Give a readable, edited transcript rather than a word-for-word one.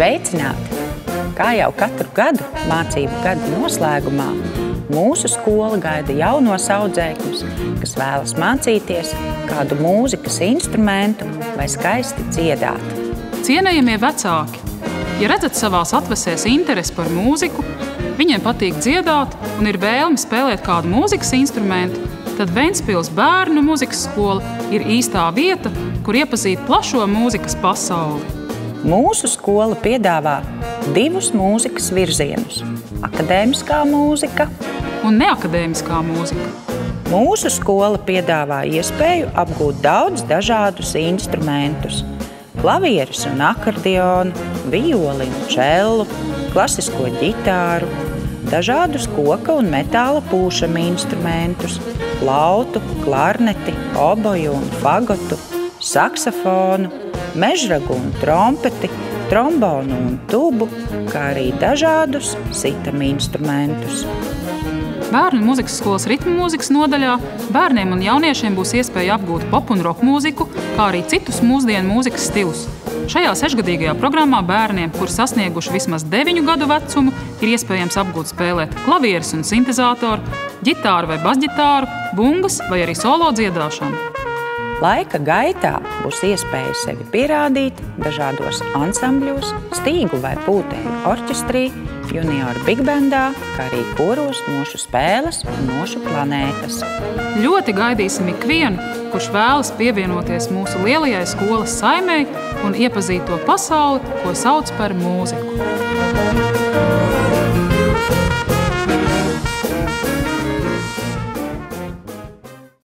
Sveicināti! Kā jau katru gadu mācību gada noslēgumā, mūsu skola gaida jaunos audzēkņus, kas vēlas mācīties kādu mūzikas instrumentu vai skaisti dziedāt. Cienējamie vecāki, ja redzat savās atvesēs interesi par mūziku, viņiem patīk dziedāt un ir vēlme spēlēt kādu mūzikas instrumentu, tad Ventspils bērnu mūzikas skola ir īstā vieta, kur iepazīt plašo mūzikas pasauli. Mūsu skola piedāvā divus mūzikas virzienus – akadēmiskā mūzika un neakadēmiskā mūzika. Mūsu skola piedāvā iespēju apgūt daudz dažādus instrumentus – klavierus un akordeonu, violi un čellu, klasisko ģitāru, dažādus koka un metāla pūšama instrumentus, flautu, klarneti, oboju un fagotu, saksofonu, mežragu un trompeti, trombonu un tubu, kā arī dažādus sitama instrumentus. Bērnu mūzikas skolas ritmu mūzikas nodaļā bērniem un jauniešiem būs iespēja apgūt pop un rock mūziku, kā arī citus mūsdienu mūzikas stilus. Šajā 6-gadīgajā programmā bērniem, kur sasnieguši vismaz 9 gadu vecumu, ir iespējams apgūt spēlēt klavierus un sintezātoru, ģitāru vai basģitāru, bungas vai arī solo dziedāšanu. Laika gaitā būs iespēja sevi pierādīt dažādos ansambļos, stīgu vai pūtēju orķestrī, junioru bigbendā, kā arī koros Nošu spēles un Nošu planētas. Ļoti gaidīsim ikvienu, kurš vēlas pievienoties mūsu lielajai skolas saimei un iepazīt to pasauli, ko sauc par mūziku.